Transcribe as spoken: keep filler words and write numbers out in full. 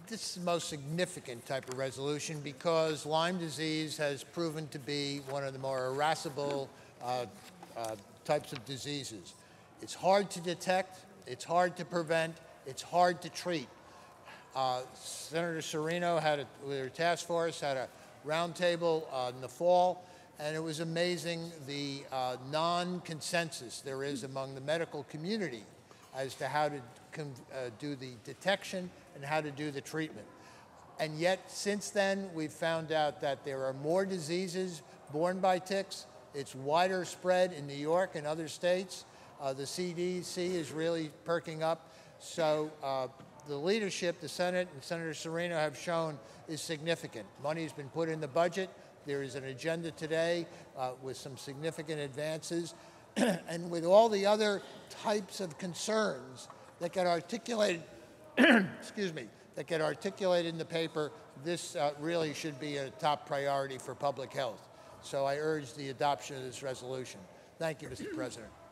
this is the most significant type of resolution because Lyme disease has proven to be one of the more irascible uh, uh, types of diseases. It's hard to detect, it's hard to prevent, it's hard to treat. Uh, Senator Serino had a, their task force had a roundtable uh, in the fall, and it was amazing the uh, non-consensus there is among the medical community as to how to uh, do the detection and how to do the treatment. And yet, since then, we've found out that there are more diseases borne by ticks. It's wider spread in New York and other states. Uh, the C D C is really perking up. So uh, the leadership, the Senate and Senator Serino have shown is significant. Money has been put in the budget. There is an agenda today uh, with some significant advances. And with all the other types of concerns that get articulated, excuse me, that get articulated in the paper, this uh, really should be a top priority for public health. So I urge the adoption of this resolution. Thank you, Mister President.